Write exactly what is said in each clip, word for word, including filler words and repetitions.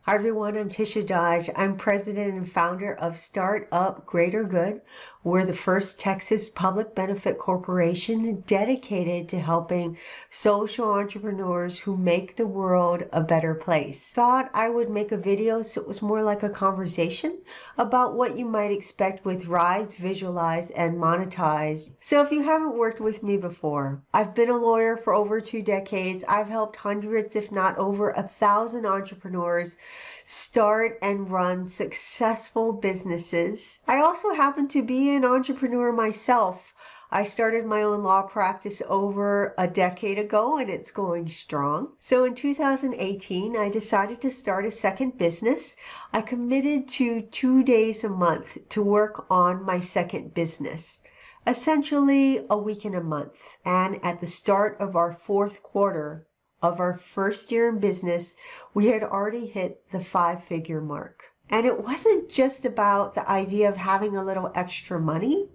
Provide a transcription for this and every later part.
Hi everyone, I'm Tisha Dodge. I'm president and founder of Startup Greater Good. We're the first Texas public benefit corporation dedicated to helping social entrepreneurs who make the world a better place. Thought I would make a video so it was more like a conversation about what you might expect with Rise, Visualize, and Monetize. So if you haven't worked with me before, I've been a lawyer for over two decades. I've helped hundreds, if not over a thousand entrepreneurs start and run successful businesses. I also happen to be an entrepreneur myself. I started my own law practice over a decade ago and it's going strong. So in two thousand eighteen, I decided to start a second business. I committed to two days a month to work on my second business, essentially a week and a month. And at the start of our fourth quarter of our first year in business, we had already hit the five-figure mark. And it wasn't just about the idea of having a little extra money.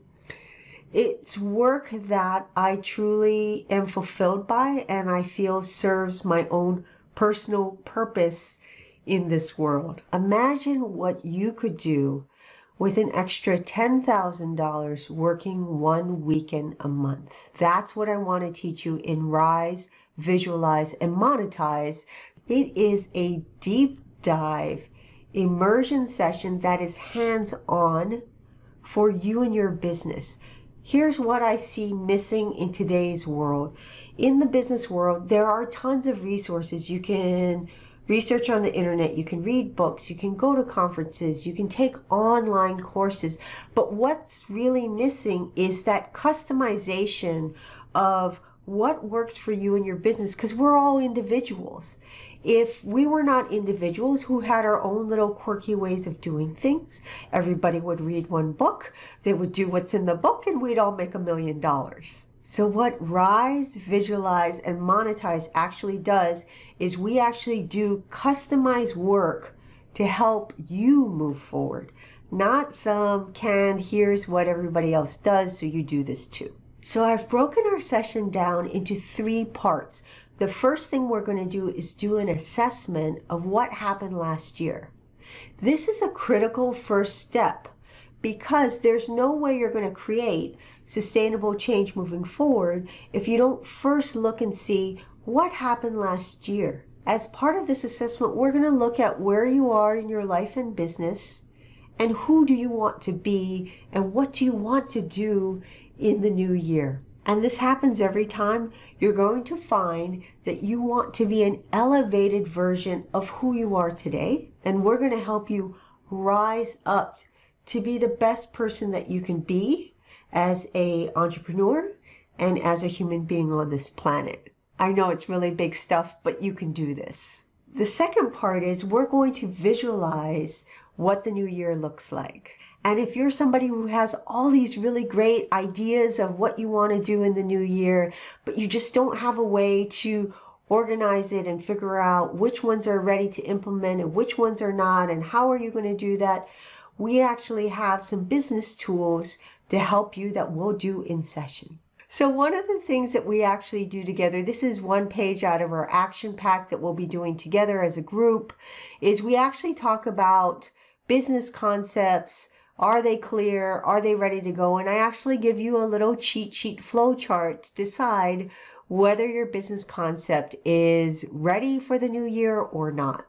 It's work that I truly am fulfilled by and I feel serves my own personal purpose in this world. Imagine what you could do with an extra ten thousand dollars working one weekend a month. That's what I want to teach you in Rise, Visualize, and Monetize. It is a deep dive immersion session that is hands-on for you and your business. Here's what I see missing in today's world. In the business world, there are tons of resources. You can research on the internet, you can read books, you can go to conferences, you can take online courses. But what's really missing is that customization of what works for you and your business, because we're all individuals. If we were not individuals who had our own little quirky ways of doing things, everybody would read one book, they would do what's in the book, and we'd all make a million dollars. So what Rise, Visualize, and Monetize actually does is we actually do customized work to help you move forward, not some canned, here's what everybody else does, so you do this too. So I've broken our session down into three parts. The first thing we're going to do is do an assessment of what happened last year. This is a critical first step because there's no way you're going to create sustainable change moving forward if you don't first look and see what happened last year. As part of this assessment, we're going to look at where you are in your life and business and who do you want to be and what do you want to do in the new year. And this happens every time. You're going to find that you want to be an elevated version of who you are today. And we're going to help you rise up to be the best person that you can be as an entrepreneur and as a human being on this planet. I know it's really big stuff, but you can do this. The second part is we're going to visualize what the new year looks like. And if you're somebody who has all these really great ideas of what you want to do in the new year, but you just don't have a way to organize it and figure out which ones are ready to implement and which ones are not, and how are you going to do that, we actually have some business tools to help you that we'll do in session. So one of the things that we actually do together, this is one page out of our action pack that we'll be doing together as a group, is we actually talk about business concepts. Are they clear? Are they ready to go? And I actually give you a little cheat sheet flow chart to decide whether your business concept is ready for the new year or not.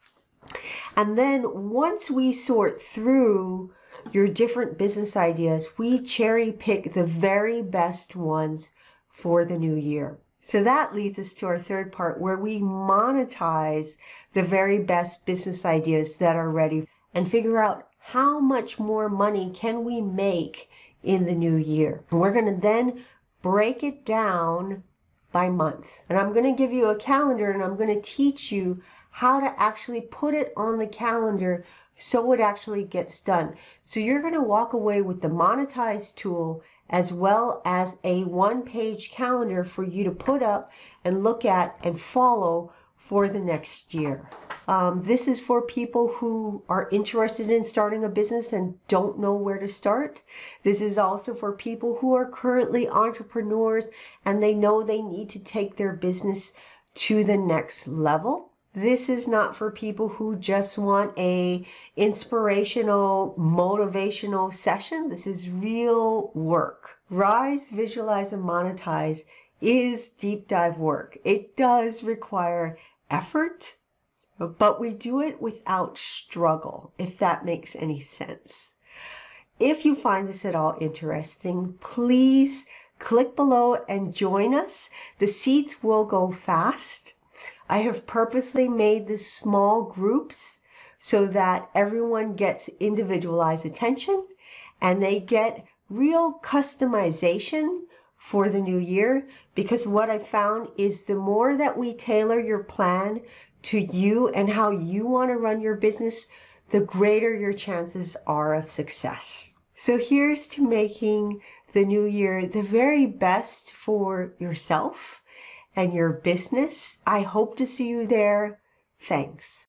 And then once we sort through your different business ideas, we cherry pick the very best ones for the new year. So that leads us to our third part where we monetize the very best business ideas that are ready and figure out how much more money can we make in the new year. And we're going to then break it down by month. And I'm going to give you a calendar and I'm going to teach you how to actually put it on the calendar so it actually gets done. So you're going to walk away with the Monetize tool as well as a one-page calendar for you to put up and look at and follow for the next year. Um, this is for people who are interested in starting a business and don't know where to start. This is also for people who are currently entrepreneurs and they know they need to take their business to the next level. This is not for people who just want a inspirational, motivational session. This is real work. Rise, Visualize, and Monetize is deep dive work. It does require effort, but we do it without struggle, if that makes any sense. If you find this at all interesting, please click below and join us. The seats will go fast. I have purposely made this small groups so that everyone gets individualized attention and they get real customization for the new year, because what I found is the more that we tailor your plan to you and how you want to run your business, the greater your chances are of success. So here's to making the new year the very best for yourself and your business. I hope to see you there. Thanks.